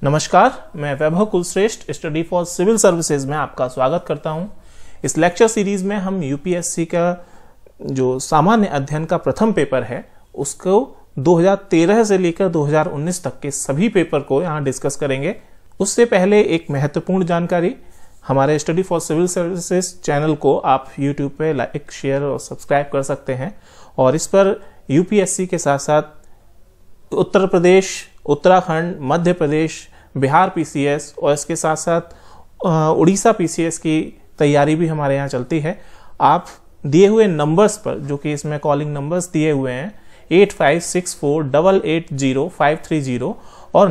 नमस्कार, मैं Vaibhav Kulshreshtha study for civil services में आपका स्वागत करता हूं। इस लेक्चर सीरीज में हम यूपीएससी का जो सामान्य अध्ययन का प्रथम पेपर है उसको 2013 से लेकर 2019 तक के सभी पेपर को यहां डिस्कस करेंगे। उससे पहले एक महत्वपूर्ण जानकारी, हमारे study for civil services channel को आप यूट्यूब पे लाइक, शेयर और सब्सक्राइब कर सकते हैं और इस पर यूपीएससी के साथ साथ उत्तर प्रदेश, उत्तराखंड, मध्य प्रदेश, बिहार पीसीएस और इसके साथ साथ उड़ीसा पीसीएस की तैयारी भी हमारे यहाँ चलती है। आप दिए हुए नंबर्स पर, जो कि इसमें कॉलिंग नंबर्स दिए हुए हैं 8564880530 और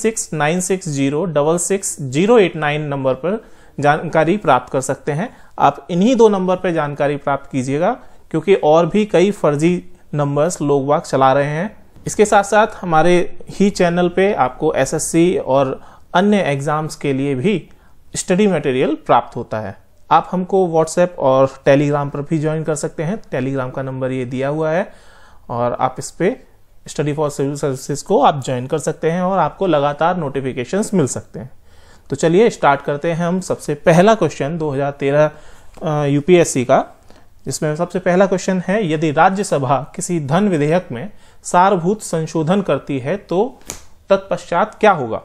9696066089 नंबर पर जानकारी प्राप्त कर सकते हैं। आप इन्हीं दो नंबर पर जानकारी प्राप्त कीजिएगा, क्योंकि और भी कई फर्जी नंबर्स लोग वाग चला रहे हैं। इसके साथ साथ हमारे ही चैनल पे आपको एसएससी और अन्य एग्जाम्स के लिए भी स्टडी मटेरियल प्राप्त होता है। आप हमको व्हाट्सएप और टेलीग्राम पर भी ज्वाइन कर सकते हैं। टेलीग्राम का नंबर ये दिया हुआ है और आप इस पे स्टडी फॉर सिविल सर्विसेज को आप ज्वाइन कर सकते हैं और आपको लगातार नोटिफिकेशंस मिल सकते हैं। तो चलिए स्टार्ट करते हैं हम सबसे पहला क्वेश्चन 2013 यूपीएससी का, जिसमें सबसे पहला क्वेश्चन है, यदि राज्यसभा किसी धन विधेयक में सारभूत संशोधन करती है तो तत्पश्चात क्या होगा?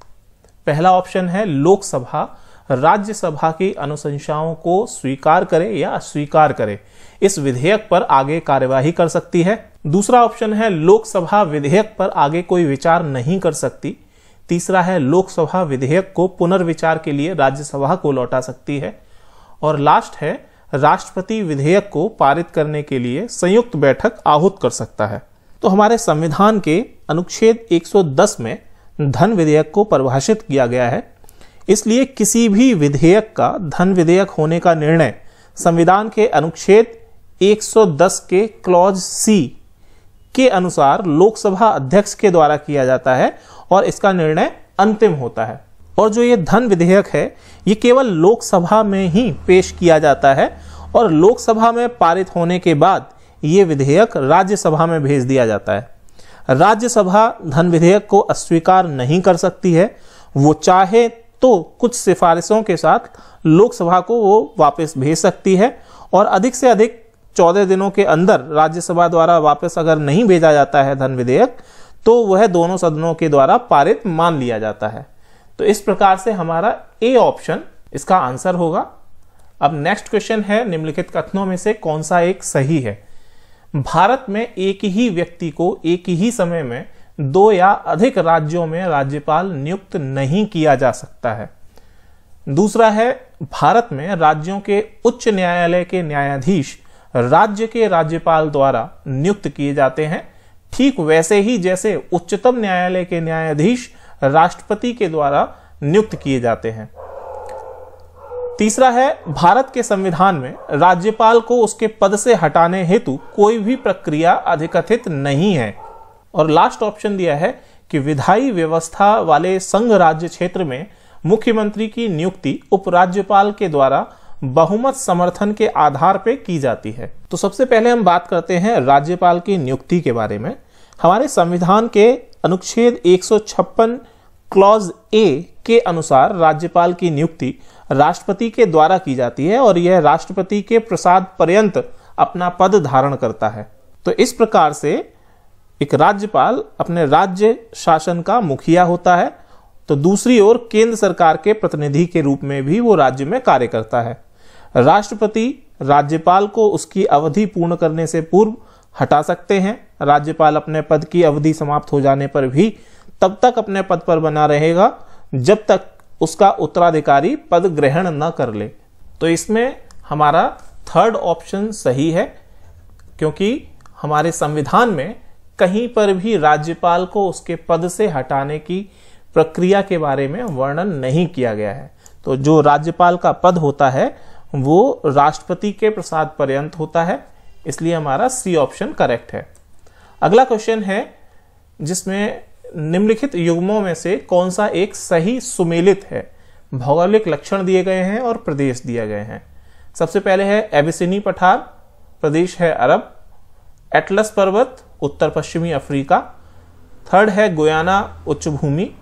पहला ऑप्शन है लोकसभा राज्यसभा की अनुशंसाओं को स्वीकार करे या अस्वीकार करे, इस विधेयक पर आगे कार्यवाही कर सकती है। दूसरा ऑप्शन है लोकसभा विधेयक पर आगे कोई विचार नहीं कर सकती। तीसरा है लोकसभा विधेयक को पुनर्विचार के लिए राज्यसभा को लौटा सकती है। और लास्ट है राष्ट्रपति विधेयक को पारित करने के लिए संयुक्त बैठक आहूत कर सकता है। तो हमारे संविधान के अनुच्छेद 110 में धन विधेयक को परिभाषित किया गया है। इसलिए किसी भी विधेयक का धन विधेयक होने का निर्णय संविधान के अनुच्छेद 110 के क्लॉज सी के अनुसार लोकसभा अध्यक्ष के द्वारा किया जाता है और इसका निर्णय अंतिम होता है। और जो ये धन विधेयक है ये केवल लोकसभा में ही पेश किया जाता है और लोकसभा में पारित होने के बाद ये विधेयक राज्यसभा में भेज दिया जाता है। राज्यसभा धन विधेयक को अस्वीकार नहीं कर सकती है। वो चाहे तो कुछ सिफारिशों के साथ लोकसभा को वो वापस भेज सकती है और अधिक से अधिक 14 दिनों के अंदर राज्यसभा द्वारा वापस अगर नहीं भेजा जाता है धन विधेयक तो वह दोनों सदनों के द्वारा पारित मान लिया जाता है। तो इस प्रकार से हमारा ए ऑप्शन इसका आंसर होगा। अब नेक्स्ट क्वेश्चन है, निम्नलिखित कथनों में से कौन सा एक सही है? भारत में एक ही व्यक्ति को एक ही समय में 2 या अधिक राज्यों में राज्यपाल नियुक्त नहीं किया जा सकता है। दूसरा है, भारत में राज्यों के उच्च न्यायालय के न्यायाधीश राज्य के राज्यपाल द्वारा नियुक्त किए जाते हैं, ठीक वैसे ही जैसे उच्चतम न्यायालय के न्यायाधीश राष्ट्रपति के द्वारा नियुक्त किए जाते हैं। तीसरा है, भारत के संविधान में राज्यपाल को उसके पद से हटाने हेतु कोई भी प्रक्रिया अधिकथित नहीं है। और लास्ट ऑप्शन दिया है कि विधायी व्यवस्था वाले संघ राज्य क्षेत्र में मुख्यमंत्री की नियुक्ति उपराज्यपाल के द्वारा बहुमत समर्थन के आधार पर की जाती है। तो सबसे पहले हम बात करते हैं राज्यपाल की नियुक्ति के बारे में। हमारे संविधान के अनुच्छेद 156 क्लॉज ए के अनुसार राज्यपाल की नियुक्ति राष्ट्रपति के द्वारा की जाती है और यह राष्ट्रपति के प्रसाद पर्यंत अपना पद धारण करता है। तो इस प्रकार से एक राज्यपाल अपने राज्य शासन का मुखिया होता है, तो दूसरी ओर केंद्र सरकार के प्रतिनिधि के रूप में भी वो राज्य में कार्य करता है। राष्ट्रपति राज्यपाल को उसकी अवधि पूर्ण करने से पूर्व हटा सकते हैं। राज्यपाल अपने पद की अवधि समाप्त हो जाने पर भी तब तक अपने पद पर बना रहेगा जब तक उसका उत्तराधिकारी पद ग्रहण न कर ले। तो इसमें हमारा थर्ड ऑप्शन सही है, क्योंकि हमारे संविधान में कहीं पर भी राज्यपाल को उसके पद से हटाने की प्रक्रिया के बारे में वर्णन नहीं किया गया है। तो जो राज्यपाल का पद होता है वो राष्ट्रपति के प्रसाद पर्यंत होता है, इसलिए हमारा सी ऑप्शन करेक्ट है। अगला क्वेश्चन है, जिसमें निम्नलिखित युग्मों में से कौन सा एक सही सुमेलित है? भौगोलिक लक्षण दिए गए हैं और प्रदेश दिए गए हैं। सबसे पहले है एबिसिनी पठार, प्रदेश है अरब, एटलस पर्वत उत्तर पश्चिमी अफ्रीका, थर्ड है गुयाना उच्च भूमि,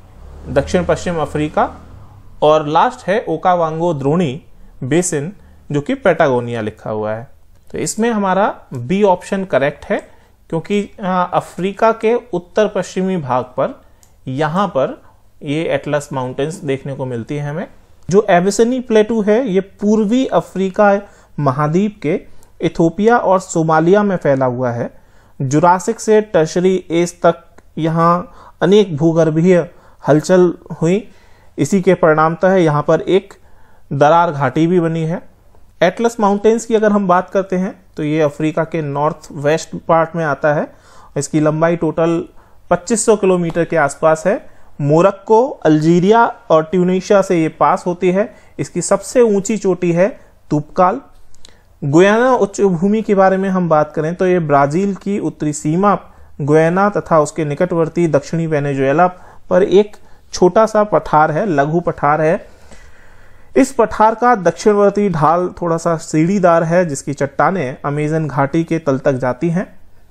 दक्षिण पश्चिम अफ्रीका, और लास्ट है ओकावांगो द्रोणी बेसिन जो कि पैटागोनिया लिखा हुआ है। तो इसमें हमारा बी ऑप्शन करेक्ट है, क्योंकि अफ्रीका के उत्तर पश्चिमी भाग पर यहाँ पर ये एटलस माउंटेन्स देखने को मिलती है हमें। जो एबिसिनी प्लेटू है ये पूर्वी अफ्रीका महाद्वीप के इथोपिया और सोमालिया में फैला हुआ है। जुरासिक से टर्शरी एज तक यहाँ अनेक भूगर्भीय हलचल हुई, इसी के परिणामतः यहाँ पर एक दरार घाटी भी बनी है। एटलस माउंटेन्स की अगर हम बात करते हैं तो ये अफ्रीका के नॉर्थ वेस्ट पार्ट में आता है। इसकी लंबाई टोटल 2500 किलोमीटर के आसपास है। मोरक्को, अल्जीरिया और ट्यूनीशिया से ये पास होती है। इसकी सबसे ऊंची चोटी है तुपकाल। गुयाना उच्च भूमि के बारे में हम बात करें तो ये ब्राजील की उत्तरी सीमा गुयाना तथा उसके निकटवर्ती दक्षिणी वेनेजुएला पर एक छोटा सा पठार है, लघु पठार है। इस पठार का दक्षिणवर्ती ढाल थोड़ा सा सीढ़ीदार है, जिसकी चट्टानें अमेजन घाटी के तल तक जाती हैं।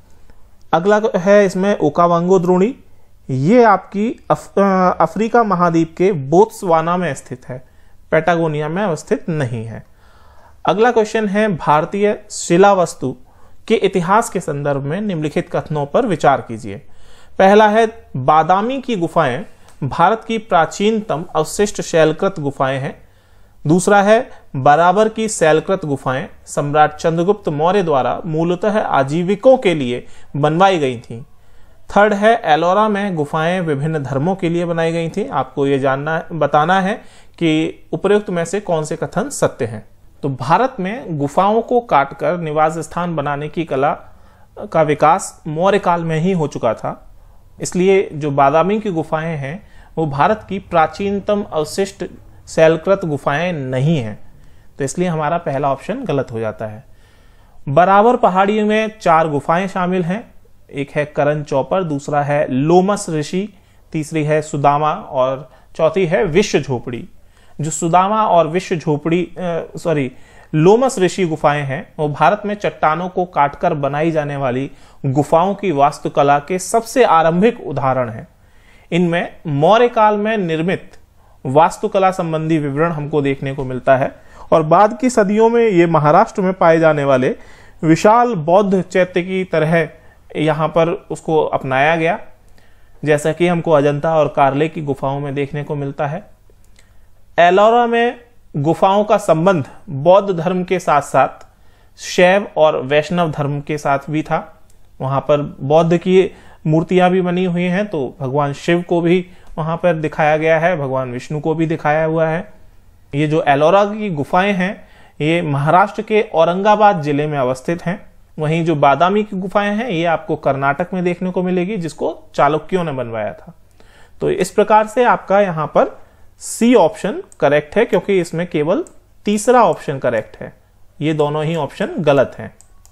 अगला है इसमें ओकावांगो द्रोणी। ये आपकी अफ्रीका महाद्वीप के बोत्सवाना में स्थित है, पैटागोनिया में अवस्थित नहीं है। अगला क्वेश्चन है भारतीय शिलावस्तु के इतिहास के संदर्भ में निम्नलिखित कथनों पर विचार कीजिए। पहला है बादामी की गुफाएं भारत की प्राचीनतम अवशिष्ट शैलकृत गुफाएं हैं। दूसरा है बराबर की शैलकृत गुफाएं सम्राट चंद्रगुप्त मौर्य द्वारा मूलतः आजीविकों के लिए बनवाई गई थीं। थर्ड है एलोरा में गुफाएं विभिन्न धर्मों के लिए बनाई गई थी। आपको ये बताना है कि उपरोक्त में से कौन से कथन सत्य हैं। तो भारत में गुफाओं को काटकर निवास स्थान बनाने की कला का विकास मौर्य काल में ही हो चुका था, इसलिए जो बादामी की गुफाएं हैं वो भारत की प्राचीनतम अवशिष्ट शैलकृत गुफाएं नहीं हैं। तो इसलिए हमारा पहला ऑप्शन गलत हो जाता है। बराबर पहाड़ी में 4 गुफाएं शामिल हैं। एक है करण चौपर, दूसरा है लोमस ऋषि, तीसरी है सुदामा और चौथी है विश्व झोपड़ी। जो सुदामा और विश्व झोपड़ी लोमस ऋषि गुफाएं हैं वो भारत में चट्टानों को काटकर बनाई जाने वाली गुफाओं की वास्तुकला के सबसे आरंभिक उदाहरण हैं। इनमें मौर्य काल में निर्मित वास्तुकला संबंधी विवरण हमको देखने को मिलता है, और बाद की सदियों में ये महाराष्ट्र में पाए जाने वाले विशाल बौद्ध चैत्य की तरह यहाँ पर उसको अपनाया गया, जैसा कि हमको अजंता और कार्ले की गुफाओं में देखने को मिलता है। एलोरा में गुफाओं का संबंध बौद्ध धर्म के साथ साथ शैव और वैष्णव धर्म के साथ भी था। वहां पर बौद्ध की मूर्तियां भी बनी हुई हैं, तो भगवान शिव को भी वहां पर दिखाया गया है, भगवान विष्णु को भी दिखाया हुआ है। ये जो एलोरा की गुफाएं हैं ये महाराष्ट्र के औरंगाबाद जिले में अवस्थित हैं। वहीं जो बादामी की गुफाएं हैं ये आपको कर्नाटक में देखने को मिलेगी, जिसको चालुक्यों ने बनवाया था। तो इस प्रकार से आपका यहाँ पर सी ऑप्शन करेक्ट है, क्योंकि इसमें केवल तीसरा ऑप्शन करेक्ट है, ये दोनों ही ऑप्शन गलत हैं।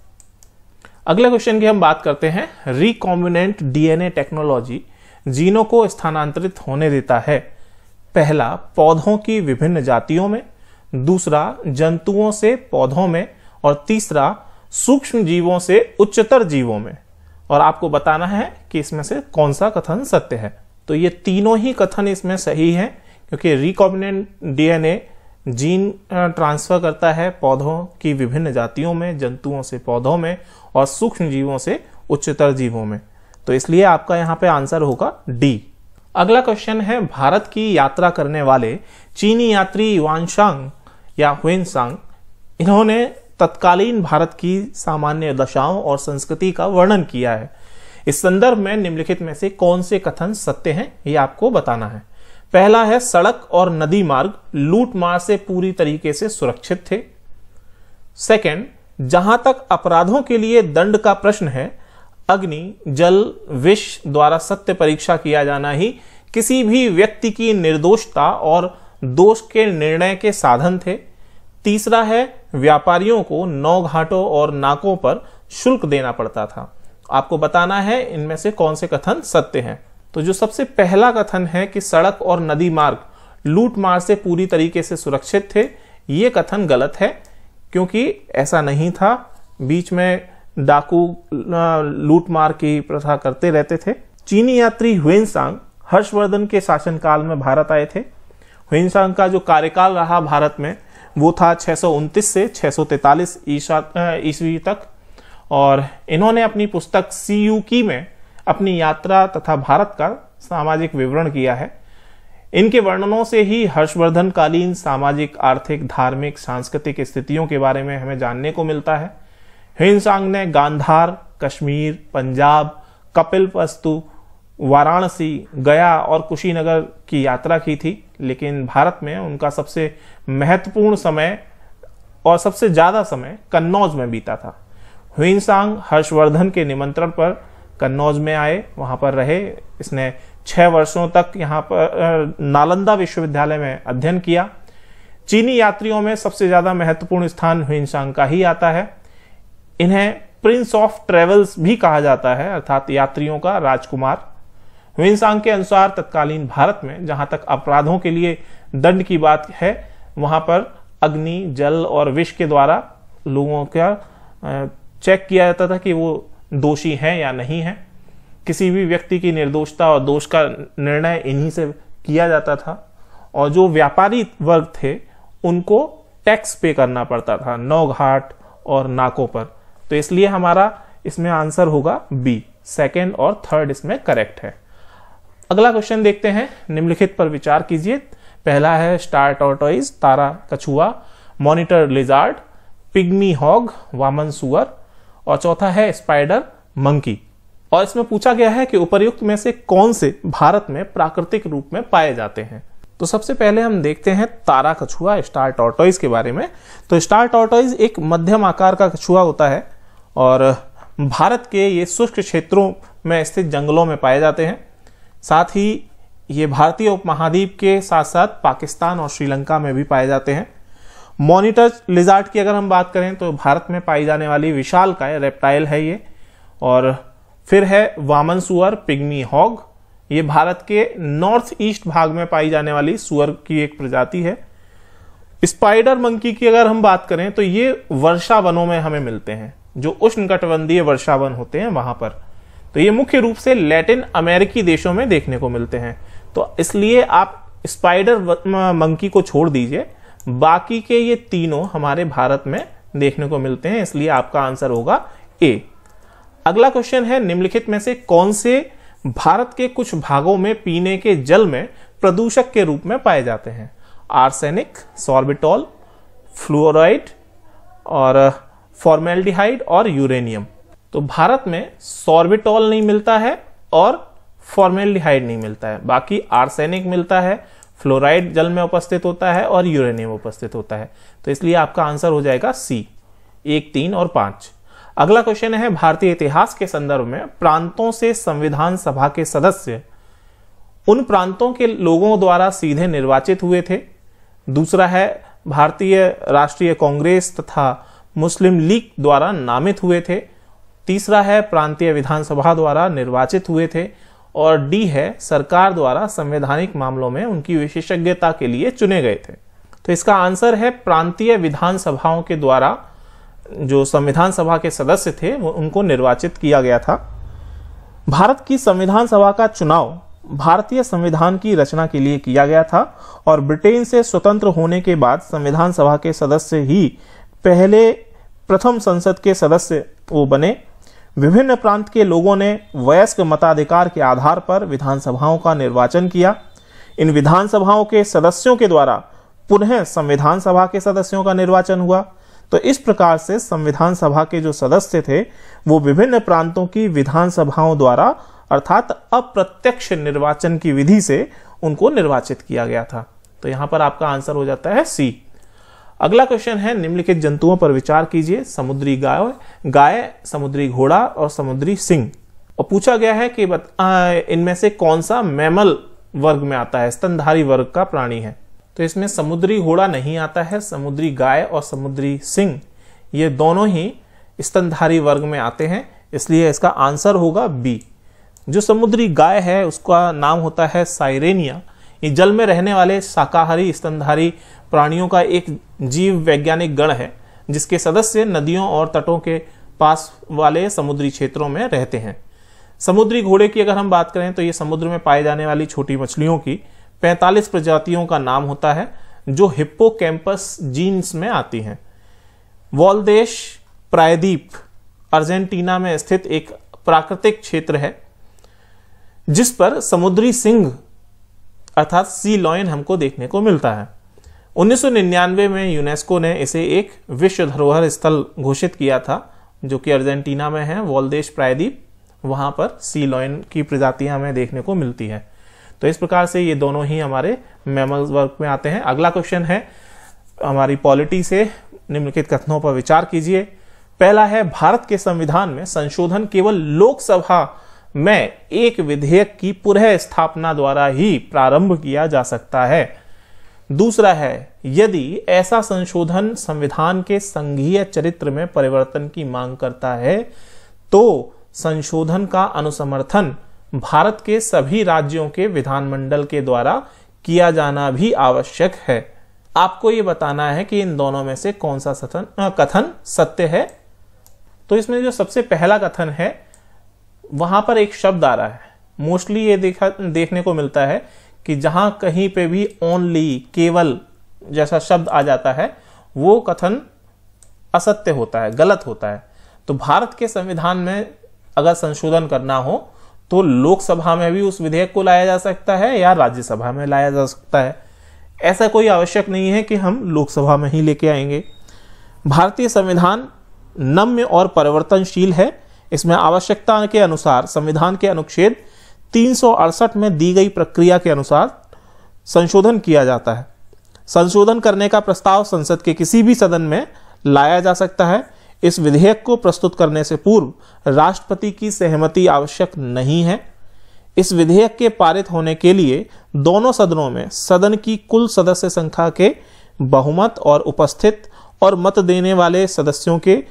अगले क्वेश्चन की हम बात करते हैं। रिकॉम्बिनेंट डीएनए टेक्नोलॉजी जीनों को स्थानांतरित होने देता है। पहला पौधों की विभिन्न जातियों में, दूसरा जंतुओं से पौधों में, और तीसरा सूक्ष्म जीवों से उच्चतर जीवों में। और आपको बताना है कि इसमें से कौन सा कथन सत्य है। तो ये तीनों ही कथन इसमें सही हैं, क्योंकि रिकॉम्बिनेंट डीएनए जीन ट्रांसफर करता है पौधों की विभिन्न जातियों में, जंतुओं से पौधों में और सूक्ष्म जीवों से उच्चतर जीवों में। तो इसलिए आपका यहाँ पे आंसर होगा डी। अगला क्वेश्चन है भारत की यात्रा करने वाले चीनी यात्री युआनशांग या हुएनसांग, इन्होंने तत्कालीन भारत की सामान्य दशाओं और संस्कृति का वर्णन किया है। इस संदर्भ में निम्नलिखित में से कौन से कथन सत्य हैं ये आपको बताना है। पहला है सड़क और नदी मार्ग लूटमार से पूरी तरीके से सुरक्षित थे। सेकंड, जहां तक अपराधों के लिए दंड का प्रश्न है, अग्नि, जल, विष द्वारा सत्य परीक्षा किया जाना ही किसी भी व्यक्ति की निर्दोषता और दोष के निर्णय के साधन थे। तीसरा है व्यापारियों को नौ घाटों और नाकों पर शुल्क देना पड़ता था। आपको बताना है इनमें से कौन से कथन सत्य हैं। तो जो सबसे पहला कथन है कि सड़क और नदी मार्ग लूटमार से पूरी तरीके से सुरक्षित थे, ये कथन गलत है, क्योंकि ऐसा नहीं था। बीच में डाकू लूटमार की प्रथा करते रहते थे। चीनी यात्री हुएनसांग हर्षवर्धन के शासनकाल में भारत आए थे। हुइनसांग का जो कार्यकाल रहा भारत में वो था 629 से 643 ईस्वी तक, और इन्होंने अपनी पुस्तक सीयूकी में अपनी यात्रा तथा भारत का सामाजिक विवरण किया है। इनके वर्णनों से ही हर्षवर्धन कालीन सामाजिक, आर्थिक, धार्मिक, सांस्कृतिक स्थितियों के बारे में हमें जानने को मिलता है। हुइनसांग ने गांधार, कश्मीर, पंजाब, कपिलवस्तु, वाराणसी, गया और कुशीनगर की यात्रा की थी, लेकिन भारत में उनका सबसे महत्वपूर्ण समय और सबसे ज्यादा समय कन्नौज में बीता था। हुइनसांग हर्षवर्धन के निमंत्रण पर कन्नौज में आए, वहां पर रहे। इसने 6 वर्षों तक यहाँ पर नालंदा विश्वविद्यालय में अध्ययन किया। चीनी यात्रियों में सबसे ज्यादा महत्वपूर्ण स्थान हुइनसांग का ही आता है। इन्हें प्रिंस ऑफ ट्रेवल्स भी कहा जाता है, अर्थात यात्रियों का राजकुमार। हुइनसांग के अनुसार तत्कालीन भारत में जहां तक अपराधों के लिए दंड की बात है, वहां पर अग्नि, जल और विष के द्वारा लोगों का चेक किया जाता था कि वो दोषी हैं या नहीं है। किसी भी व्यक्ति की निर्दोषता और दोष का निर्णय इन्हीं से किया जाता था, और जो व्यापारी वर्ग थे उनको टैक्स पे करना पड़ता था नौ घाट और नाकों पर। तो इसलिए हमारा इसमें आंसर होगा बी, सेकंड और थर्ड इसमें करेक्ट है। अगला क्वेश्चन देखते हैं, निम्नलिखित पर विचार कीजिए। पहला है स्टार टॉर्टोइज, तारा कछुआ, मॉनिटर लिजार्ड, पिग्मी हॉग, वामन सुअर, और चौथा है स्पाइडर मंकी। और इसमें पूछा गया है कि उपर्युक्त में से कौन से भारत में प्राकृतिक रूप में पाए जाते हैं। तो सबसे पहले हम देखते हैं तारा कछुआ, स्टार टॉर्टोइज के बारे में। तो स्टार टॉर्टोइज एक मध्यम आकार का कछुआ होता है और भारत के ये शुष्क क्षेत्रों में स्थित जंगलों में पाए जाते हैं। साथ ही ये भारतीय उपमहाद्वीप के साथ साथ पाकिस्तान और श्रीलंका में भी पाए जाते हैं। मॉनिटर लिजार्ड की अगर हम बात करें तो भारत में पाई जाने वाली विशालकाय रेप्टाइल है ये। और फिर है वामन सुअर, पिग्मी हॉग, ये भारत के नॉर्थ ईस्ट भाग में पाई जाने वाली सुअर की एक प्रजाति है। स्पाइडर मंकी की अगर हम बात करें तो ये वर्षा वनों में हमें मिलते हैं, जो उष्णकटिबंधीय वर्षा वन होते हैं वहां पर। तो ये मुख्य रूप से लैटिन अमेरिकी देशों में देखने को मिलते हैं। तो इसलिए आप स्पाइडर मंकी को छोड़ दीजिए, बाकी के ये तीनों हमारे भारत में देखने को मिलते हैं, इसलिए आपका आंसर होगा ए। अगला क्वेश्चन है, निम्नलिखित में से कौन से भारत के कुछ भागों में पीने के जल में प्रदूषक के रूप में पाए जाते हैं? आर्सेनिक, सॉर्बिटॉल, फ्लोराइड और फॉर्मेल्डिहाइड और यूरेनियम। तो भारत में सॉर्बिटॉल नहीं मिलता है और फॉर्मेल्डिहाइड नहीं मिलता है, बाकी आर्सेनिक मिलता है, फ्लोराइड जल में उपस्थित होता है और यूरेनियम उपस्थित होता है। तो इसलिए आपका आंसर हो जाएगा सी, 1, 3 और 5। अगला क्वेश्चन है, भारतीय इतिहास के संदर्भ में प्रांतों से संविधान सभा के सदस्य उन प्रांतों के लोगों द्वारा सीधे निर्वाचित हुए थे। दूसरा है, भारतीय राष्ट्रीय कांग्रेस तथा मुस्लिम लीग द्वारा नामित हुए थे। तीसरा है, प्रांतीय विधानसभा द्वारा निर्वाचित हुए थे। और डी है, सरकार द्वारा संवैधानिक मामलों में उनकी विशेषज्ञता के लिए चुने गए थे। तो इसका आंसर है प्रांतीय विधानसभाओं के द्वारा जो संविधान सभा के सदस्य थे वो उनको निर्वाचित किया गया था। भारत की संविधान सभा का चुनाव भारतीय संविधान की रचना के लिए किया गया था और ब्रिटेन से स्वतंत्र होने के बाद संविधान सभा के सदस्य ही प्रथम संसद के सदस्य वो बने। विभिन्न प्रांत के लोगों ने वयस्क मताधिकार के आधार पर विधानसभाओं का निर्वाचन किया। इन विधानसभाओं के सदस्यों के द्वारा पुनः संविधान सभा के सदस्यों का निर्वाचन हुआ। तो इस प्रकार से संविधान सभा के जो सदस्य थे वो विभिन्न प्रांतों की विधानसभाओं द्वारा अर्थात अप्रत्यक्ष निर्वाचन की विधि से उनको निर्वाचित किया गया था। तो यहां पर आपका आंसर हो जाता है सी। अगला क्वेश्चन है, निम्नलिखित जंतुओं पर विचार कीजिए। समुद्री गाय, समुद्री घोड़ा और समुद्री सिंह। और पूछा गया है कि इनमें से कौन सा मैमल वर्ग में आता है, स्तनधारी वर्ग का प्राणी है। तो इसमें समुद्री घोड़ा नहीं आता है, समुद्री गाय और समुद्री सिंह ये दोनों ही स्तनधारी वर्ग में आते हैं, इसलिए इसका आंसर होगा बी। जो समुद्री गाय है उसका नाम होता है साइरेनिया। ये जल में रहने वाले शाकाहारी स्तनधारी प्राणियों का एक जीव वैज्ञानिक गण है जिसके सदस्य नदियों और तटों के पास वाले समुद्री क्षेत्रों में रहते हैं। समुद्री घोड़े की अगर हम बात करें तो ये समुद्र में पाए जाने वाली छोटी मछलियों की 45 प्रजातियों का नाम होता है जो हिप्पोकैम्पस जीन्स में आती हैं। वॉलदेश प्रायद्वीप अर्जेंटीना में स्थित एक प्राकृतिक क्षेत्र है जिस पर समुद्री सिंह अर्थात सी लॉयन हमको देखने को मिलता है। 1999 में यूनेस्को ने इसे एक विश्व धरोहर स्थल घोषित किया था जो कि अर्जेंटीना में है, वॉलदेश प्रायद्वीप। वहां पर सी लॉयन की प्रजातियां हमें देखने को मिलती है। तो इस प्रकार से ये दोनों ही हमारे मैमल्स वर्ग में आते हैं। अगला क्वेश्चन है हमारी पॉलिटी से, निम्नलिखित कथनों पर विचार कीजिए। पहला है भारत के संविधान में संशोधन केवल लोकसभा में एक विधेयक की पुनः स्थापना द्वारा ही प्रारंभ किया जा सकता है। दूसरा है यदि ऐसा संशोधन संविधान के संघीय चरित्र में परिवर्तन की मांग करता है तो संशोधन का अनुसमर्थन भारत के सभी राज्यों के विधानमंडल के द्वारा किया जाना भी आवश्यक है। आपको यह बताना है कि इन दोनों में से कौन सा कथन सत्य है। तो इसमें जो सबसे पहला कथन है वहां पर एक शब्द आ रहा है। मोस्टली ये देखने को मिलता है कि जहां कहीं पे भी ओनली, केवल जैसा शब्द आ जाता है वो कथन असत्य होता है, गलत होता है। तो भारत के संविधान में अगर संशोधन करना हो तो लोकसभा में भी उस विधेयक को लाया जा सकता है या राज्यसभा में लाया जा सकता है। ऐसा कोई आवश्यक नहीं है कि हम लोकसभा में ही लेके आएंगे। भारतीय संविधान नम्य और परिवर्तनशील है। इसमें आवश्यकता के अनुसार संविधान के अनुच्छेद 368 में दी गई प्रक्रिया के अनुसार संशोधन किया जाता है। संशोधन करने का प्रस्ताव संसद के किसी भी सदन में लाया जा सकता है। इस विधेयक को प्रस्तुत करने से पूर्व राष्ट्रपति की सहमति आवश्यक नहीं है। इस विधेयक के पारित होने के लिए दोनों सदनों में सदन की कुल सदस्य संख्या के बहुमत और उपस्थित और मत देने वाले सदस्यों के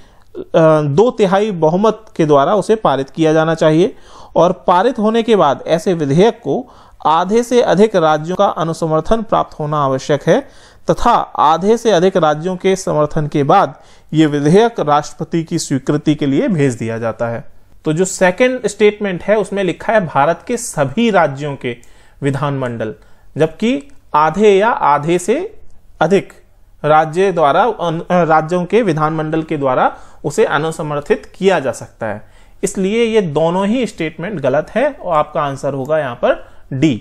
2/3 बहुमत के द्वारा उसे पारित किया जाना चाहिए और पारित होने के बाद ऐसे विधेयक को आधे से अधिक राज्यों का अनुसमर्थन प्राप्त होना आवश्यक है तथा आधे से अधिक राज्यों के समर्थन के बाद यह विधेयक राष्ट्रपति की स्वीकृति के लिए भेज दिया जाता है। तो जो सेकंड स्टेटमेंट है उसमें लिखा है भारत के सभी राज्यों के विधानमंडल, जबकि आधे या आधे से अधिक राज्य द्वारा, राज्यों के विधानमंडल के द्वारा उसे अनुसमर्थित किया जा सकता है। इसलिए ये दोनों ही स्टेटमेंट गलत है और आपका आंसर होगा यहां पर डी।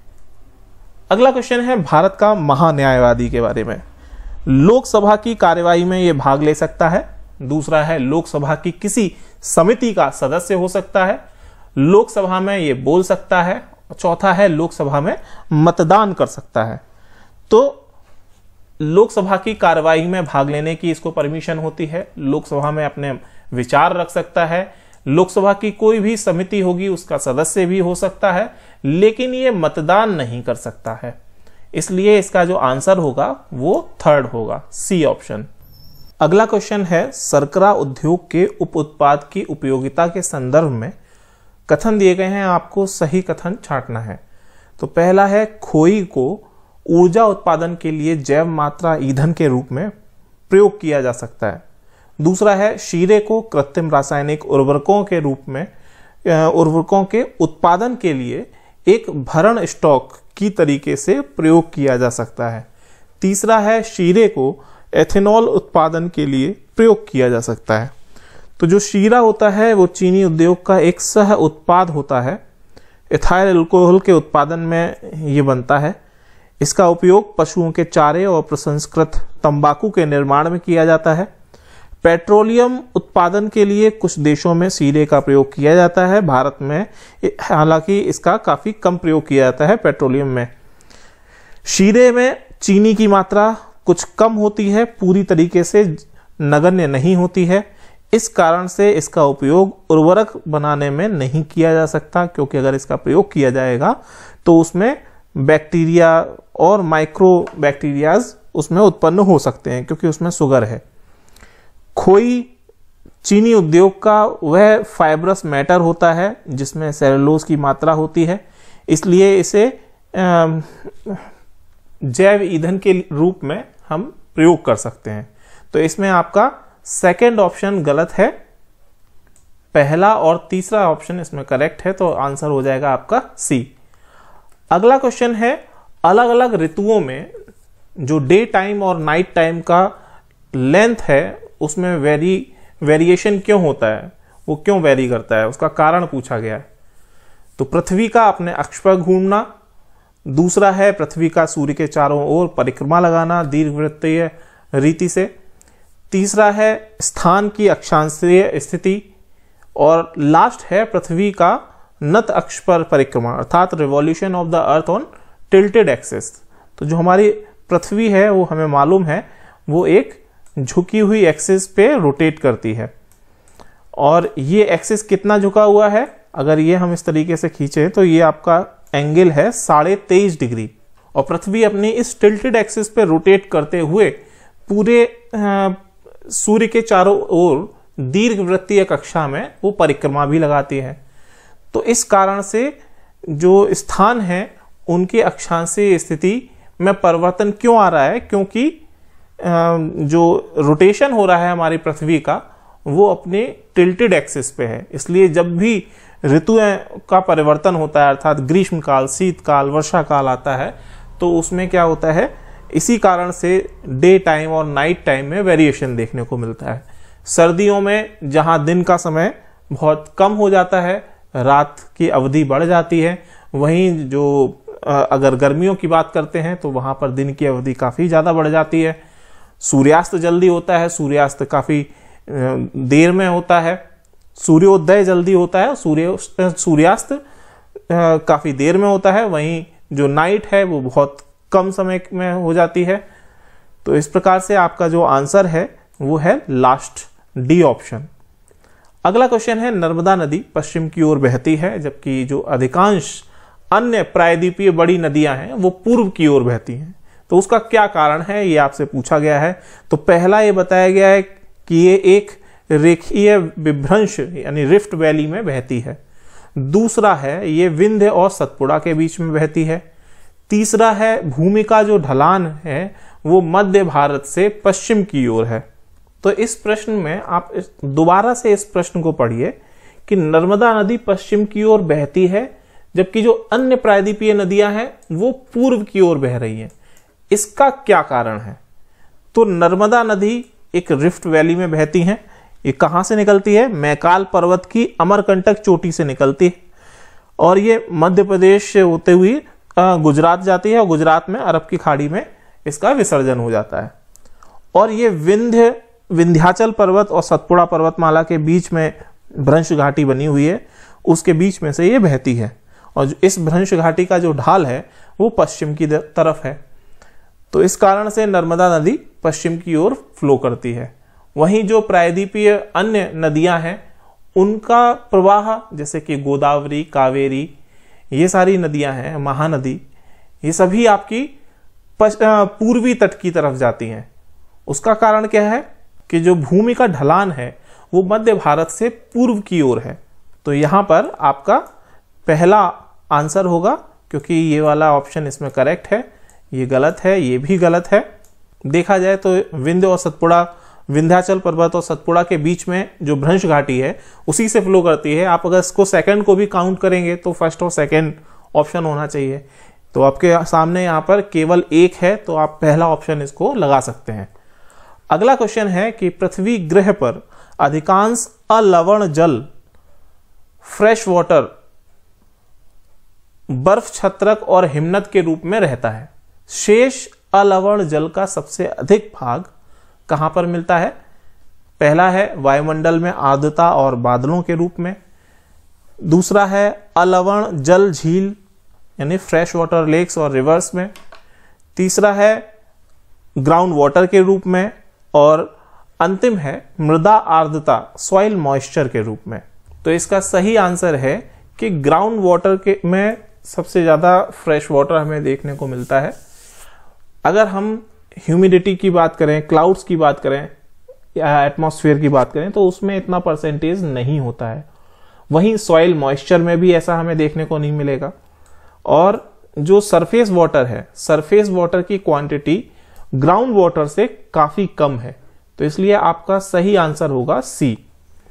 अगला क्वेश्चन है भारत का महान्यायवादी के बारे में। लोकसभा की कार्यवाही में यह भाग ले सकता है। दूसरा है लोकसभा की किसी समिति का सदस्य हो सकता है। लोकसभा में यह बोल सकता है। चौथा है लोकसभा में मतदान कर सकता है। तो लोकसभा की कार्यवाही में भाग लेने की इसको परमिशन होती है। लोकसभा में अपने विचार रख सकता है। लोकसभा की कोई भी समिति होगी उसका सदस्य भी हो सकता है, लेकिन ये मतदान नहीं कर सकता है। इसलिए इसका जो आंसर होगा वो थर्ड होगा, सी ऑप्शन। अगला क्वेश्चन है शर्करा उद्योग के उप उत्पाद की उपयोगिता के संदर्भ में कथन दिए गए हैं, आपको सही कथन छांटना है। तो पहला है खोई को ऊर्जा उत्पादन के लिए जैव मात्रा ईंधन के रूप में प्रयोग किया जा सकता है। दूसरा है शीरे को कृत्रिम रासायनिक उर्वरकों के रूप में उर्वरकों के उत्पादन के लिए एक भरण स्टॉक की तरीके से प्रयोग किया जा सकता है। तीसरा है शीरे को एथेनॉल उत्पादन के लिए प्रयोग किया जा सकता है। तो जो शीरा होता है वो चीनी उद्योग का एक सह उत्पाद होता है। इथाइल अल्कोहल के उत्पादन में ये बनता है। इसका उपयोग पशुओं के चारे और प्रसंस्कृत तंबाकू के निर्माण में किया जाता है। पेट्रोलियम उत्पादन के लिए कुछ देशों में शीरे का प्रयोग किया जाता है। भारत में हालांकि इसका काफी कम प्रयोग किया जाता है पेट्रोलियम में। शीरे में चीनी की मात्रा कुछ कम होती है, पूरी तरीके से नगण्य नहीं होती है। इस कारण से इसका उपयोग उर्वरक बनाने में नहीं किया जा सकता, क्योंकि अगर इसका प्रयोग किया जाएगा तो उसमें बैक्टीरिया और माइक्रो बैक्टीरियाज उसमें उत्पन्न हो सकते हैं, क्योंकि उसमें शुगर है। खोई चीनी उद्योग का वह फाइब्रस मैटर होता है जिसमें सेलुलोज की मात्रा होती है, इसलिए इसे जैव ईंधन के रूप में हम प्रयोग कर सकते हैं। तो इसमें आपका सेकंड ऑप्शन गलत है। पहला और तीसरा ऑप्शन इसमें करेक्ट है, तो आंसर हो जाएगा आपका सी। अगला क्वेश्चन है, अलग अलग ऋतुओं में जो डे टाइम और नाइट टाइम का लेंथ है उसमें वेरिएशन क्यों होता है, वो क्यों वेरी करता है, उसका कारण पूछा गया है। तो पृथ्वी का अपने अक्ष पर घूमना, दूसरा है पृथ्वी का सूर्य के चारों ओर परिक्रमा लगाना दीर्घवृत्तीय रीति से, तीसरा है स्थान की अक्षांशीय स्थिति, और लास्ट है पृथ्वी का नत अक्ष पर परिक्रमा अर्थात revolution of the earth on tilted axis. तो जो हमारी पृथ्वी है वो हमें मालूम है वो एक झुकी हुई एक्सिस पे रोटेट करती है, और ये एक्सिस कितना झुका हुआ है, अगर ये हम इस तरीके से खींचे तो ये आपका एंगल है 23.5 डिग्री, और पृथ्वी अपनी इस टिल्टेड एक्सिस पे रोटेट करते हुए पूरे सूर्य के चारों ओर दीर्घवृत्तीय कक्षा में वो परिक्रमा भी लगाती है। तो इस कारण से जो स्थान है उनके अक्षांशीय स्थिति में परिवर्तन क्यों आ रहा है, क्योंकि जो रोटेशन हो रहा है हमारी पृथ्वी का वो अपने टिल्टेड एक्सिस पे है। इसलिए जब भी ऋतुओं का परिवर्तन होता है अर्थात ग्रीष्म काल, शीतकाल, वर्षा काल आता है तो उसमें क्या होता है, इसी कारण से डे टाइम और नाइट टाइम में वेरिएशन देखने को मिलता है। सर्दियों में जहां दिन का समय बहुत कम हो जाता है, रात की अवधि बढ़ जाती है, वहीं जो अगर गर्मियों की बात करते हैं तो वहां पर दिन की अवधि काफी ज्यादा बढ़ जाती है। सूर्यास्त जल्दी होता है, सूर्यास्त काफी देर में होता है, सूर्योदय जल्दी होता है, सूर्यास्त काफी देर में होता है, वहीं जो नाइट है वो बहुत कम समय में हो जाती है। तो इस प्रकार से आपका जो आंसर है वो है लास्ट डी ऑप्शन। अगला क्वेश्चन है, नर्मदा नदी पश्चिम की ओर बहती है जबकि जो अधिकांश अन्य प्रायद्वीपीय बड़ी नदियां हैं वो पूर्व की ओर बहती हैं, तो उसका क्या कारण है ये आपसे पूछा गया है। तो पहला ये बताया गया है कि ये एक रेखीय विभ्रंश यानी रिफ्ट वैली में बहती है, दूसरा है ये विंध्य और सतपुड़ा के बीच में बहती है, तीसरा है भूमि का जो ढलान है वो मध्य भारत से पश्चिम की ओर है। तो इस प्रश्न में आप दोबारा से इस प्रश्न को पढ़िए कि नर्मदा नदी पश्चिम की ओर बहती है जबकि जो अन्य प्रायद्वीपीय नदियां हैं वो पूर्व की ओर बह रही हैं, इसका क्या कारण है। तो नर्मदा नदी एक रिफ्ट वैली में बहती है, ये कहां से निकलती है, मैकाल पर्वत की अमरकंटक चोटी से निकलती है, और ये मध्य प्रदेश से होते हुए गुजरात जाती है, और गुजरात में अरब की खाड़ी में इसका विसर्जन हो जाता है। और ये विंध्याचल पर्वत और सतपुड़ा पर्वतमाला के बीच में भ्रंश घाटी बनी हुई है, उसके बीच में से ये बहती है, और इस भ्रंश घाटी का जो ढाल है वो पश्चिम की तरफ है। तो इस कारण से नर्मदा नदी पश्चिम की ओर फ्लो करती है। वहीं जो प्रायद्वीपीय अन्य नदियां हैं उनका प्रवाह जैसे कि गोदावरी, कावेरी, ये सारी नदियां हैं, महानदी, ये सभी आपकी पूर्वी तट की तरफ जाती हैं। उसका कारण क्या है कि जो भूमि का ढलान है वो मध्य भारत से पूर्व की ओर है। तो यहां पर आपका पहला आंसर होगा, क्योंकि ये वाला ऑप्शन इसमें करेक्ट है, ये गलत है, ये भी गलत है। देखा जाए तो विंध्य और सतपुड़ा, विंध्याचल पर्वत और सतपुड़ा के बीच में जो भ्रंश घाटी है उसी से फ्लो करती है। आप अगर इसको सेकंड को भी काउंट करेंगे तो फर्स्ट और सेकंड ऑप्शन होना चाहिए। तो आपके सामने यहाँ पर केवल एक है, तो आप पहला ऑप्शन इसको लगा सकते हैं। अगला क्वेश्चन है कि पृथ्वी ग्रह पर अधिकांश अलवण जल फ्रेश वाटर बर्फ छत्रक और हिमनद के रूप में रहता है। शेष अलवण जल का सबसे अधिक भाग कहां पर मिलता है। पहला है वायुमंडल में आर्द्रता और बादलों के रूप में, दूसरा है अलवण जल झील यानी फ्रेश वाटर लेक्स और रिवर्स में, तीसरा है ग्राउंड वाटर के रूप में, और अंतिम है मृदा आर्द्रता सॉइल मॉइस्चर के रूप में। तो इसका सही आंसर है कि ग्राउंड वाटर के में सबसे ज्यादा फ्रेश वाटर हमें देखने को मिलता है। अगर हम ह्यूमिडिटी की बात करें, क्लाउड्स की बात करें या एटमॉस्फेयर की बात करें तो उसमें इतना परसेंटेज नहीं होता है। वहीं सॉइल मॉइस्चर में भी ऐसा हमें देखने को नहीं मिलेगा। और जो सरफेस वाटर है, सरफेस वाटर की क्वांटिटी ग्राउंड वाटर से काफी कम है। तो इसलिए आपका सही आंसर होगा सी।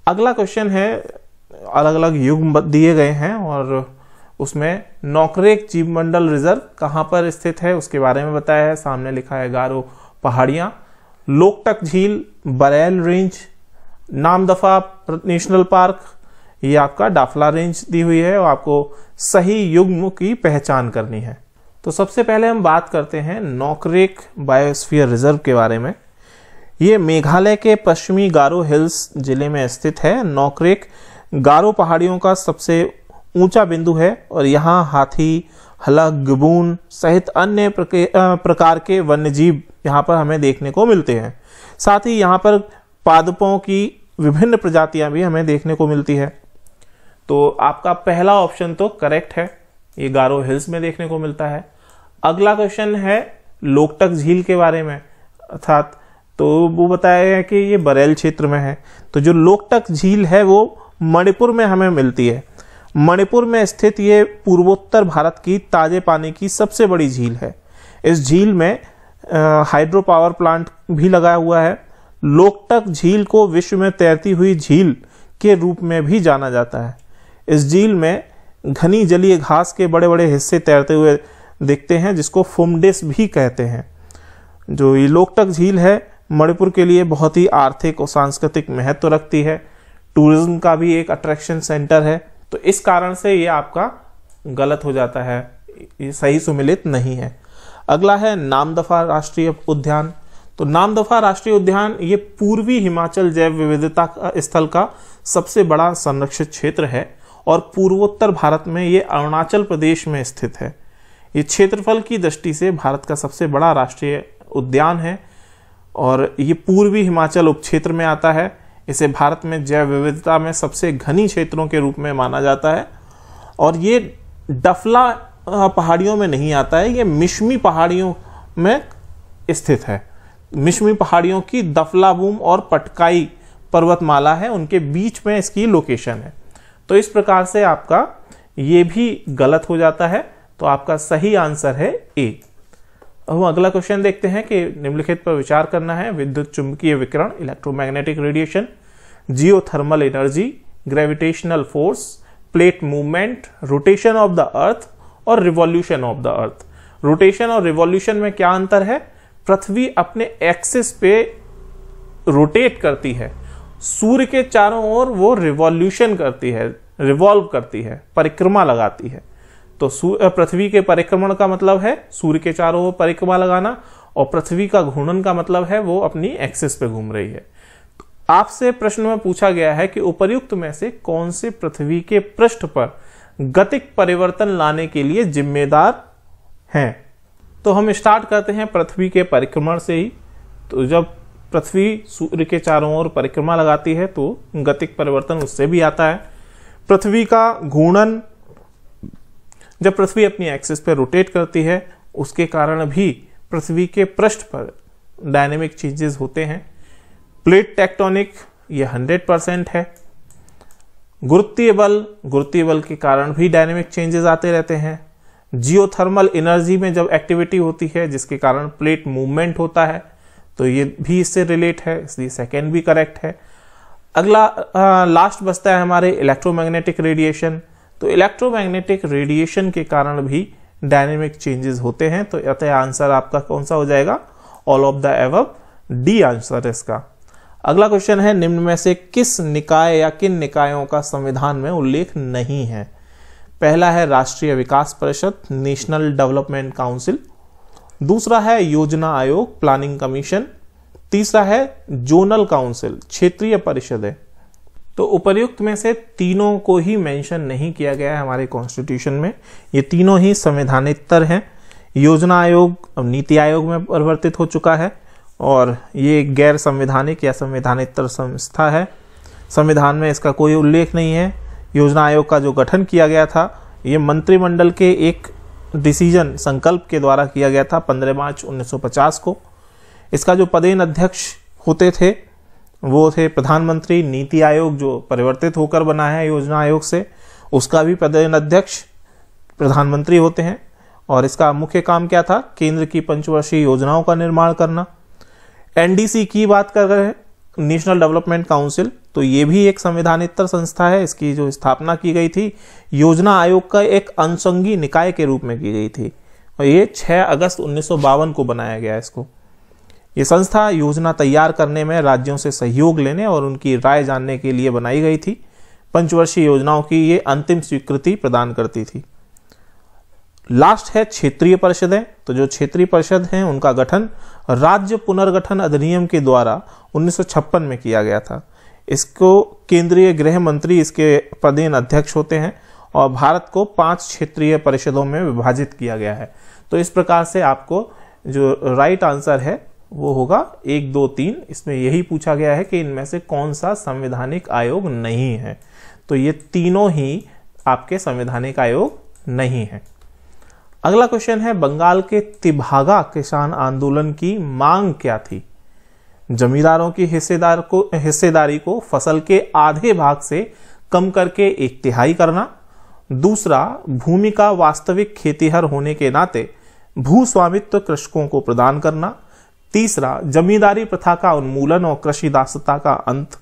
अगला क्वेश्चन है, अलग अलग युग दिए गए हैं और उसमें नौकरेक जीव मंडल रिजर्व कहाँ पर स्थित है उसके बारे में बताया है। सामने लिखा है गारो पहाड़ियां, लोकटक झील, Barail range, Namdapha national park, ये आपका डाफला रेंज दी हुई है और आपको सही युग्म की पहचान करनी है। तो सबसे पहले हम बात करते हैं नौकरेक बायोस्फीयर रिजर्व के बारे में। ये मेघालय के पश्चिमी गारो हिल्स जिले में स्थित है। नौकरेक गारो पहाड़ियों का सबसे ऊंचा बिंदु है और यहाँ हाथी, हलक, गिबून सहित अन्य प्रकार के वन्यजीव यहाँ पर हमें देखने को मिलते हैं। साथ ही यहाँ पर पादपों की विभिन्न प्रजातियां भी हमें देखने को मिलती है। तो आपका पहला ऑप्शन तो करेक्ट है, ये गारो हिल्स में देखने को मिलता है। अगला क्वेश्चन है लोकटक झील के बारे में, अर्थात तो वो बताया है कि ये बरेल क्षेत्र में है। तो जो लोकटक झील है वो मणिपुर में हमें मिलती है। मणिपुर में स्थित ये पूर्वोत्तर भारत की ताजे पानी की सबसे बड़ी झील है। इस झील में हाइड्रो पावर प्लांट भी लगा हुआ है। लोकटक झील को विश्व में तैरती हुई झील के रूप में भी जाना जाता है। इस झील में घनी जलीय घास के बड़े बड़े हिस्से तैरते हुए दिखते हैं, जिसको फुमडिस भी कहते हैं। जो ये लोकटक झील है मणिपुर के लिए बहुत ही आर्थिक और सांस्कृतिक महत्व रखती है। टूरिज्म का भी एक अट्रैक्शन सेंटर है। तो इस कारण से ये आपका गलत हो जाता है, ये सही सुमेलित नहीं है। अगला है नामदफा राष्ट्रीय उद्यान। तो नामदफा राष्ट्रीय उद्यान ये पूर्वी हिमाचल जैव विविधता स्थल का सबसे बड़ा संरक्षित क्षेत्र है और पूर्वोत्तर भारत में ये अरुणाचल प्रदेश में स्थित है। ये क्षेत्रफल की दृष्टि से भारत का सबसे बड़ा राष्ट्रीय उद्यान है और ये पूर्वी हिमाचल उपक्षेत्र में आता है। इसे भारत में जैव विविधता में सबसे घनी क्षेत्रों के रूप में माना जाता है और ये डफला पहाड़ियों में नहीं आता है, ये मिश्मी पहाड़ियों में स्थित है। मिश्मी पहाड़ियों की दफलाबूम और पटकाई पर्वतमाला है, उनके बीच में इसकी लोकेशन है। तो इस प्रकार से आपका ये भी गलत हो जाता है। तो आपका सही आंसर है ए। अब हम अगला क्वेश्चन देखते हैं कि निम्नलिखित पर विचार करना है। विद्युत चुंबकीय विकिरण, electromagnetic radiation, geothermal energy, gravitational force, plate movement, rotation of the earth और revolution of the earth. Rotation और रिवॉल्यूशन में क्या अंतर है? पृथ्वी अपने एक्सिस पे रोटेट करती है, सूर्य के चारों ओर वो रिवॉल्यूशन करती है, रिवॉल्व करती है, परिक्रमा लगाती है। तो पृथ्वी के परिक्रमण का मतलब है सूर्य के चारों ओर परिक्रमा लगाना और पृथ्वी का घूर्णन का मतलब है वो अपनी एक्सिस पे घूम रही है। तो आपसे प्रश्न में पूछा गया है कि उपर्युक्त में से कौन से पृथ्वी के पृष्ठ पर गतिक परिवर्तन लाने के लिए जिम्मेदार हैं। तो हम स्टार्ट करते हैं पृथ्वी के परिक्रमण से ही। तो जब पृथ्वी सूर्य के चारों ओर परिक्रमा लगाती है तो गतिक परिवर्तन उससे भी आता है। पृथ्वी का घूर्णन, जब पृथ्वी अपनी एक्सिस पर रोटेट करती है उसके कारण भी पृथ्वी के पृष्ठ पर डायनेमिक चेंजेस होते हैं। प्लेट टेक्टोनिक ये 100% है। गुरुत्वीय बल के कारण भी डायनेमिक चेंजेस आते रहते हैं। जियोथर्मल एनर्जी में जब एक्टिविटी होती है जिसके कारण प्लेट मूवमेंट होता है, तो ये भी इससे रिलेट है, इसलिए सेकेंड भी करेक्ट है। अगला लास्ट बचता है हमारे इलेक्ट्रोमैग्नेटिक रेडिएशन। तो इलेक्ट्रोमैग्नेटिक रेडिएशन के कारण भी डायनेमिक चेंजेस होते हैं। तो अतः आंसर आपका कौन सा हो जाएगा? All of the above, D answer इसका। अगला क्वेश्चन है, निम्न में से किस निकाय या किन निकायों का संविधान में उल्लेख नहीं है? पहला है राष्ट्रीय विकास परिषद, नेशनल डेवलपमेंट काउंसिल। दूसरा है योजना आयोग, प्लानिंग कमीशन। तीसरा है जोनल काउंसिल, क्षेत्रीय परिषदें। तो उपर्युक्त में से तीनों को ही मेंशन नहीं किया गया है हमारे कॉन्स्टिट्यूशन में। ये तीनों ही संवैधानिकतर हैं। योजना आयोग अब नीति आयोग में परिवर्तित हो चुका है और ये गैर संवैधानिक या संवैधानिकतर संस्था है। संविधान में इसका कोई उल्लेख नहीं है। योजना आयोग का जो गठन किया गया था ये मंत्रिमंडल के एक डिसीजन, संकल्प के द्वारा किया गया था 15 मार्च 1950 को। इसका जो पदेन अध्यक्ष होते थे वो थे प्रधानमंत्री। नीति आयोग जो परिवर्तित होकर बना है योजना आयोग से, उसका भी पदेन अध्यक्ष प्रधानमंत्री होते हैं और इसका मुख्य काम क्या था? केंद्र की पंचवर्षीय योजनाओं का निर्माण करना। एनडीसी की बात कर रहे हैं नेशनल डेवलपमेंट काउंसिल, तो ये भी एक संविधानेतर संस्था है। इसकी जो स्थापना की गई थी योजना आयोग का एक अनुषंगी निकाय के रूप में की गई थी और ये 6 अगस्त 1952 को बनाया गया। इसको ये संस्था योजना तैयार करने में राज्यों से सहयोग लेने और उनकी राय जानने के लिए बनाई गई थी। पंचवर्षीय योजनाओं की ये अंतिम स्वीकृति प्रदान करती थी। लास्ट है क्षेत्रीय परिषदें। तो जो क्षेत्रीय परिषद हैं उनका गठन राज्य पुनर्गठन अधिनियम के द्वारा 1956 में किया गया था। इसको केंद्रीय गृह मंत्री इसके पदेन अध्यक्ष होते हैं और भारत को 5 क्षेत्रीय परिषदों में विभाजित किया गया है। तो इस प्रकार से आपको जो राइट आंसर है वो होगा 1, 2, 3। इसमें यही पूछा गया है कि इनमें से कौन सा संवैधानिक आयोग नहीं है। तो ये तीनों ही आपके संवैधानिक आयोग नहीं है। अगला क्वेश्चन है बंगाल के तिभागा किसान आंदोलन की मांग क्या थी? जमींदारों की हिस्सेदारी को फसल के आधे भाग से कम करके 1/3 करना। दूसरा, भूमि का वास्तविक खेतीहर होने के नाते भू स्वामित्व कृषकों को प्रदान करना। तीसरा, जमींदारी प्रथा का उन्मूलन और कृषि दासता का अंत।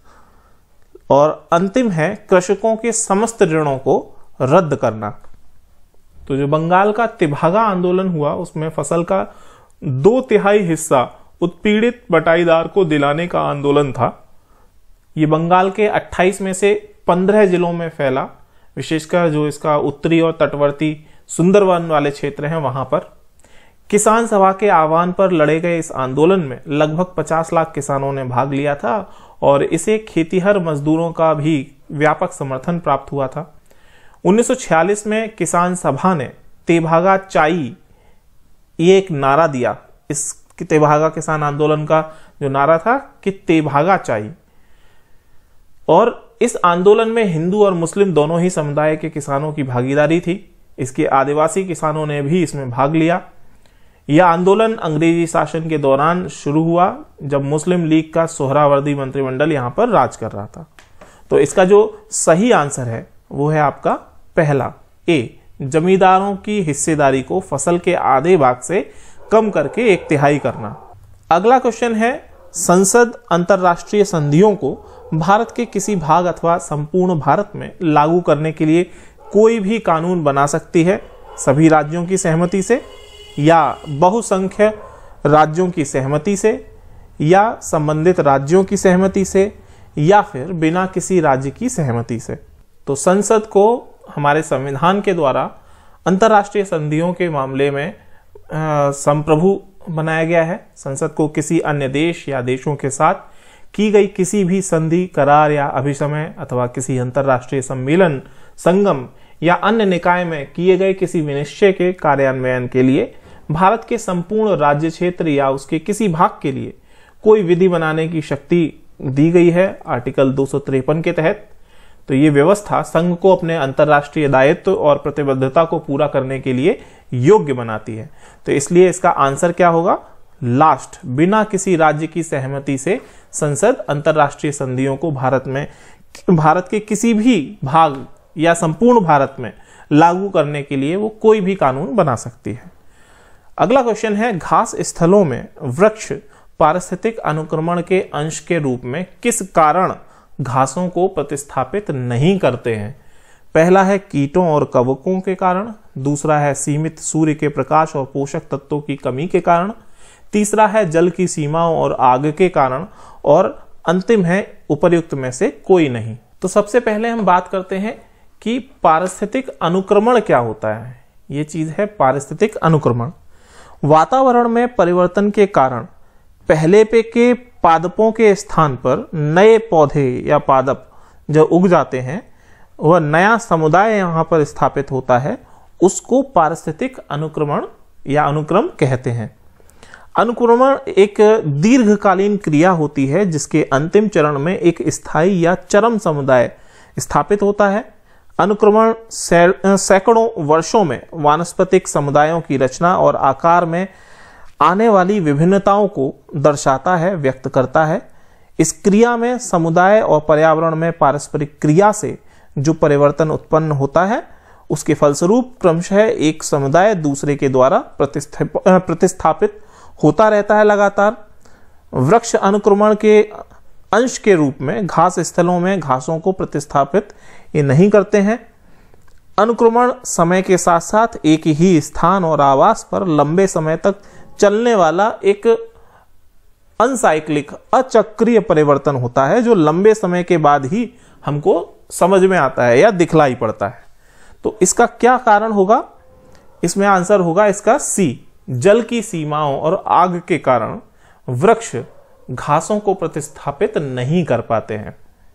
और अंतिम है कृषकों के समस्त ऋणों को रद्द करना। तो जो बंगाल का तिभागा आंदोलन हुआ उसमें फसल का 2/3 हिस्सा उत्पीड़ित बटाईदार को दिलाने का आंदोलन था। ये बंगाल के 28 में से 15 जिलों में फैला, विशेषकर जो इसका उत्तरी और तटवर्ती सुंदरवन वाले क्षेत्र हैं वहां पर। किसान सभा के आह्वान पर लड़े गए इस आंदोलन में लगभग 50 लाख किसानों ने भाग लिया था और इसे खेतीहर मजदूरों का भी व्यापक समर्थन प्राप्त हुआ था। 1946 में किसान सभा ने तेभागा चाई ये एक नारा दिया। इस तेभागा किसान आंदोलन का जो नारा था कि तेभागा चाई, और इस आंदोलन में हिंदू और मुस्लिम दोनों ही समुदाय के किसानों की भागीदारी थी। इसके आदिवासी किसानों ने भी इसमें भाग लिया। यह आंदोलन अंग्रेजी शासन के दौरान शुरू हुआ जब मुस्लिम लीग का सोहरावर्दी मंत्रिमंडल यहां पर राज कर रहा था। तो इसका जो सही आंसर है वो है आपका पहला ए, जमींदारों की हिस्सेदारी को फसल के आधे भाग से कम करके 1/3 करना। अगला क्वेश्चन है संसद अंतरराष्ट्रीय संधियों को भारत के किसी भाग अथवा संपूर्ण भारत में लागू करने के लिए कोई भी कानून बना सकती है सभी राज्यों की सहमति से, या बहुसंख्य राज्यों की सहमति से, या संबंधित राज्यों की सहमति से, या फिर बिना किसी राज्य की सहमति से। तो संसद को हमारे संविधान के द्वारा अंतरराष्ट्रीय संधियों के मामले में संप्रभु बनाया गया है। संसद को किसी अन्य देश या देशों के साथ की गई किसी भी संधि, करार या अभिसमय अथवा किसी अंतरराष्ट्रीय सम्मेलन, संगम या अन्य निकाय में किए गए किसी विनिश्चय के कार्यान्वयन के लिए भारत के संपूर्ण राज्य क्षेत्र या उसके किसी भाग के लिए कोई विधि बनाने की शक्ति दी गई है आर्टिकल 253 के तहत। तो ये व्यवस्था संघ को अपने अंतरराष्ट्रीय दायित्व और प्रतिबद्धता को पूरा करने के लिए योग्य बनाती है। तो इसलिए इसका आंसर क्या होगा? लास्ट, बिना किसी राज्य की सहमति से संसद अंतरराष्ट्रीय संधियों को भारत के किसी भी भाग या संपूर्ण भारत में लागू करने के लिए वो कोई भी कानून बना सकती है। अगला क्वेश्चन है घास स्थलों में वृक्ष पारिस्थितिक अनुक्रमण के अंश के रूप में किस कारण घासों को प्रतिस्थापित नहीं करते हैं? पहला है कीटों और कवकों के कारण, दूसरा है सीमित सूर्य के प्रकाश और पोषक तत्वों की कमी के कारण, तीसरा है जल की सीमाओं और आग के कारण, और अंतिम है उपर्युक्त में से कोई नहीं। तो सबसे पहले हम बात करते हैं कि पारिस्थितिक अनुक्रमण क्या होता है। ये चीज है पारिस्थितिक अनुक्रमण। वातावरण में परिवर्तन के कारण पहले पे के पादपों के स्थान पर नए पौधे या पादप जो उग जाते हैं, वह नया समुदाय यहां पर स्थापित होता है, उसको पारिस्थितिक अनुक्रमण या अनुक्रम कहते हैं। अनुक्रमण एक दीर्घकालीन क्रिया होती है जिसके अंतिम चरण में एक स्थायी या चरम समुदाय स्थापित होता है। अनुक्रमण सैकड़ों वर्षों में वानस्पतिक समुदायों की रचना और आकार में आने वाली विभिन्नताओं को दर्शाता है, व्यक्त करता है। इस क्रिया में समुदाय और पर्यावरण में पारस्परिक क्रिया से जो परिवर्तन उत्पन्न होता है उसके फलस्वरूप क्रमशः एक समुदाय दूसरे के द्वारा प्रतिस्थापित होता रहता है लगातार। वृक्ष अनुक्रमण के अंश के रूप में घास स्थलों में घासों को प्रतिस्थापित ये नहीं करते हैं। अनुक्रमण समय के साथ साथ एक ही स्थान और आवास पर लंबे समय तक चलने वाला एक अनसाइक्लिक अचक्रीय परिवर्तन होता है, जो लंबे समय के बाद ही हमको समझ में आता है या दिखलाई पड़ता है। तो इसका क्या कारण होगा? इसमें आंसर होगा इसका सी, जल की सीमाओं और आग के कारण वृक्ष घासों को प्रतिस्थापित नहीं कर पाते हैं।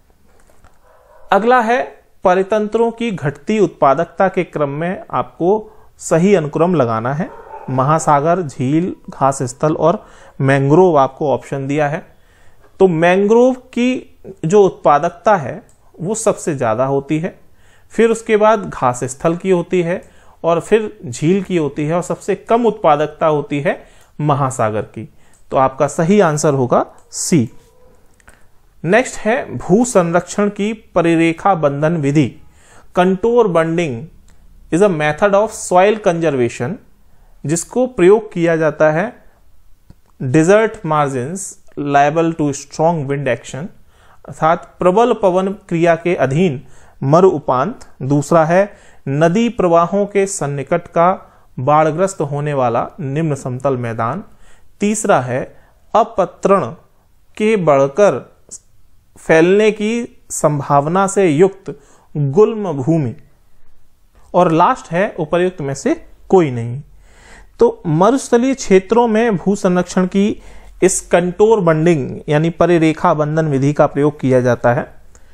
अगला है परितंत्रों की घटती उत्पादकता के क्रम में आपको सही अनुक्रम लगाना है। महासागर, झील, घास स्थल और मैंग्रोव आपको ऑप्शन दिया है। तो मैंग्रोव की जो उत्पादकता है वो सबसे ज्यादा होती है, फिर उसके बाद घास स्थल की होती है और फिर झील की होती है और सबसे कम उत्पादकता होती है महासागर की। तो आपका सही आंसर होगा सी। नेक्स्ट है भू संरक्षण की परिरेखा बंधन विधि। Contour bunding is a method of soil conservation जिसको प्रयोग किया जाता है desert margins liable to strong wind action, अर्थात प्रबल पवन क्रिया के अधीन मरु उपांत। दूसरा है नदी प्रवाहों के सन्निकट का बाढ़ग्रस्त होने वाला निम्न समतल मैदान। तीसरा है अपत्रण के बढ़कर फैलने की संभावना से युक्त गुल्म भूमि। और लास्ट है उपर्युक्त में से कोई नहीं। तो मरुस्थलीय क्षेत्रों में भू संरक्षण की इस कंटोर बंडिंग यानी परिरेखा बंधन विधि का प्रयोग किया जाता है।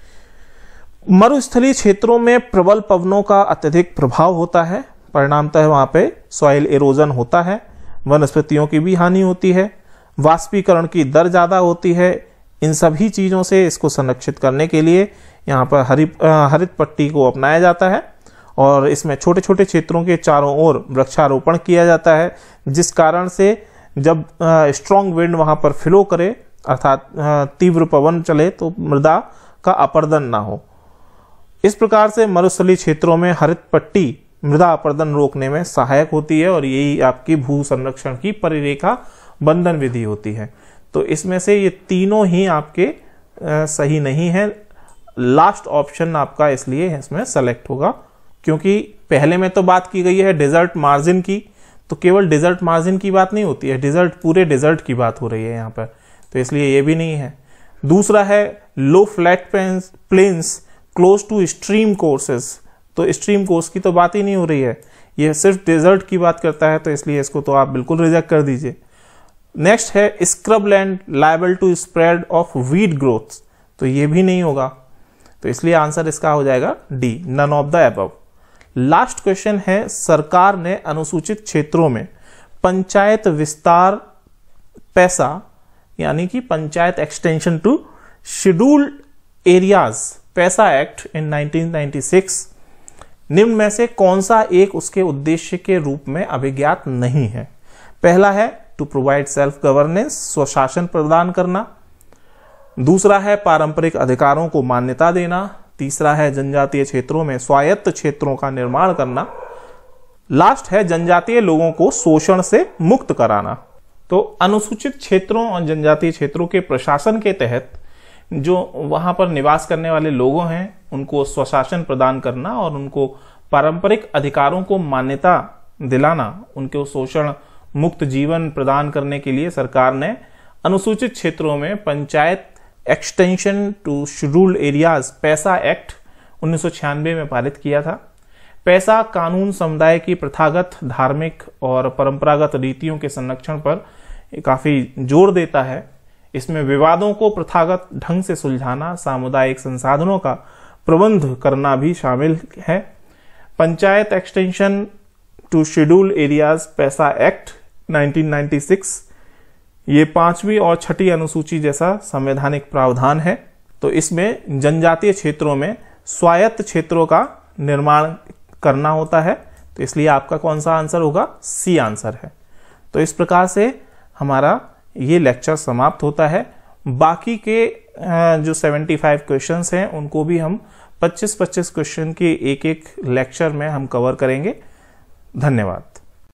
मरुस्थलीय क्षेत्रों में प्रबल पवनों का अत्यधिक प्रभाव होता है, परिणामतः वहां पे सॉइल एरोजन होता है, वनस्पतियों की भी हानि होती है, वाष्पीकरण की दर ज्यादा होती है। इन सभी चीजों से इसको संरक्षित करने के लिए यहाँ पर हरित पट्टी को अपनाया जाता है और इसमें छोटे छोटे क्षेत्रों के चारों ओर वृक्षारोपण किया जाता है, जिस कारण से जब स्ट्रॉन्ग विंड वहां पर फ्लो करे अर्थात तीव्र पवन चले तो मृदा का अपर्दन ना हो। इस प्रकार से मरुस्थलीय क्षेत्रों में हरित पट्टी मृदा अपर्दन रोकने में सहायक होती है और यही आपकी भू संरक्षण की परिरेखा बंधन विधि होती है। तो इसमें से ये तीनों ही आपके सही नहीं है। लास्ट ऑप्शन आपका इसलिए इसमें सेलेक्ट होगा क्योंकि पहले में तो बात की गई है डेजर्ट मार्जिन की, तो केवल डेजर्ट मार्जिन की बात नहीं होती है, डेजर्ट पूरे डेजर्ट की बात हो रही है यहाँ पर, तो इसलिए ये भी नहीं है। दूसरा है low flat plains close to stream courses, तो स्ट्रीम कोर्स की तो बात ही नहीं हो रही है, ये सिर्फ डेजर्ट की बात करता है, तो इसलिए इसको तो आप बिल्कुल रिजेक्ट कर दीजिए। नेक्स्ट है scrub land liable to spread of weed growth, तो ये भी नहीं होगा, तो इसलिए आंसर इसका हो जाएगा D, none of the above. Last question है सरकार ने अनुसूचित क्षेत्रों में पंचायत विस्तार पैसा यानी कि panchayat extension to scheduled areas PESA act in 1996 निम्न में से कौन सा एक उसके उद्देश्य के रूप में अभिज्ञात नहीं है? पहला है टू प्रोवाइड सेल्फ गवर्नेंस, स्वशासन प्रदान करना। दूसरा है पारंपरिक अधिकारों को मान्यता देना। तीसरा है जनजातीय क्षेत्रों में स्वायत्त क्षेत्रों का निर्माण करना। लास्ट है जनजातीय लोगों को शोषण से मुक्त कराना। तो अनुसूचित क्षेत्रों और जनजातीय क्षेत्रों के प्रशासन के तहत जो वहां पर निवास करने वाले लोगों हैं उनको स्वशासन प्रदान करना और उनको पारंपरिक अधिकारों को मान्यता दिलाना, उनको शोषण मुक्त जीवन प्रदान करने के लिए सरकार ने अनुसूचित क्षेत्रों में panchayat extension to scheduled areas PESA act 1996 में पारित किया था। पैसा कानून समुदाय की प्रथागत धार्मिक और परंपरागत रीतियों के संरक्षण पर काफी जोर देता है। इसमें विवादों को प्रथागत ढंग से सुलझाना, सामुदायिक संसाधनों का प्रबंध करना भी शामिल है। Panchayat extension to scheduled areas PESA act 1996 ये 5वीं और 6ठी अनुसूची जैसा संवैधानिक प्रावधान है। तो इसमें जनजातीय क्षेत्रों में स्वायत्त क्षेत्रों का निर्माण करना होता है, तो इसलिए आपका कौन सा आंसर होगा? सी आंसर है। तो इस प्रकार से हमारा ये लेक्चर समाप्त होता है। बाकी के जो 75 क्वेश्चंस हैं उनको भी हम 25-25 क्वेश्चन के एक एक लेक्चर में हम कवर करेंगे। धन्यवाद।